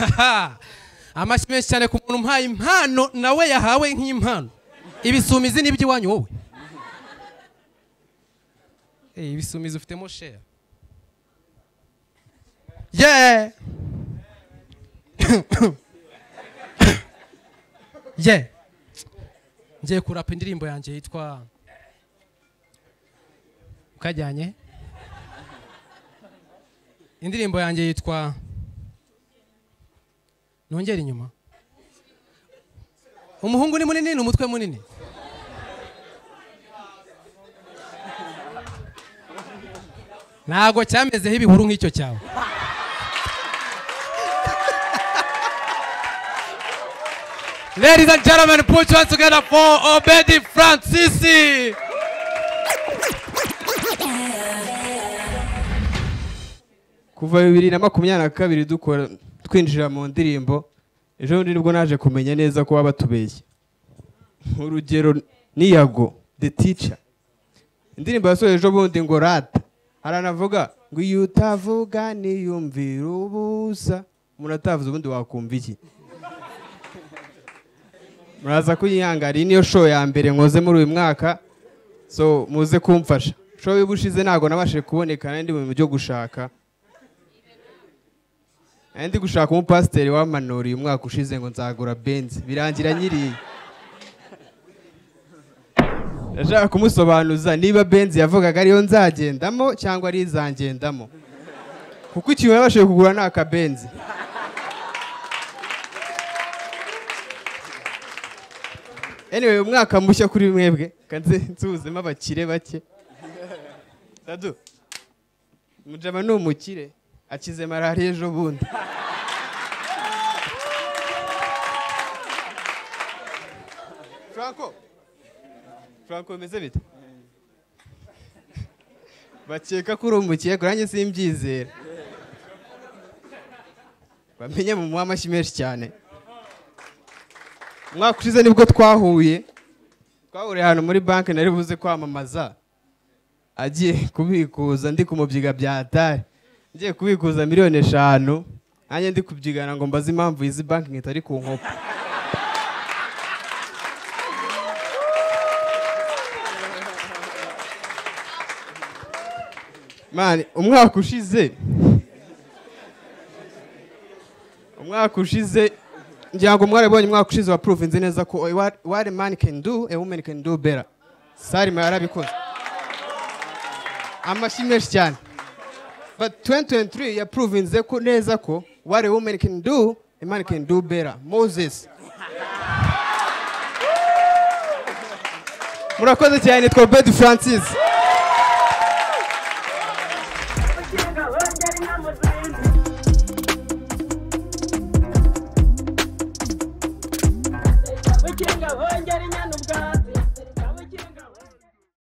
amashyi menshi cyane ku muntu umpaye impano nawe yahawe nk'impano. Ibisumizi n'iby'iwanyu wowe. Ibisumizi ufitemo share. Yeah. Yeah. Ngiye kurapa indirimbo yanjye yitwa Ukajyanye. Indirimbo yanjye yitwa Nongera inyuma. Umuhungu ni munini n'umutwe munini. Nago cyamezeho ibihuru nk'icyo cyawe. Ladies and gentlemen, put your hands together for Obed FRANCIS. Kuva 2022 dukora twinjira mu ndirimbo, ejo bundi nibwo naje kumenya neza ko wabatubeshye. Urugero niyago the teacher. Indirimbo yasoje ejo bundi ngo rata. Haranavuga ngo iyo utavuga niyumvira ubusa. Umuntu atavuze ubundi wakumva iki? Muraza kuyihangara niyo show ya mbere nkoze muri uyu mwaka. So muze kumfasha. Show y'ubushize nago nabashije kuboneka nandi mu byo gushaka. Ndi gushaka umupasiteri w'amanori uyu mwaka ushize ngo nzagura Benz. Birangira nyiri. Ndashaka kumusobanuza niba Benz yavugaga ariyo nzagendamo cyangwa ari izangendamo. Kuko ikintu yabashije kugura naka Benz. Anyway, umwaka mushya kuri mwebwe kanze nsuzema abakire bake. Sadu. Mujama ni umukire akize malaria ejo bundi. Franco meze bite? Bakeka ko uri umukire kurangiye simbyizera. Bamenye mu mwamashyi menshi cyane. Mwaka ushize nibwo twahuriye hano muri banki nari buze kwamamaza agiye kubikuza ndi kumubyiga bya atari ngiye kubikuza miliyoni 5 anye ndi kubyigana ngo mbaze impamvu izi banki nkitari ku nkopo. Man, umwaka ushize ngira ngo mwarabonye umwaka ushize wa proof inze neza ko what a man can do a woman can do better. Sarima yarabikoze. Amashyi menshi cyane. But 2023 ya proof inze ko neza ko what a woman can do a man can do better. Moses. Murakoze cyane twa Obed FRANCIS.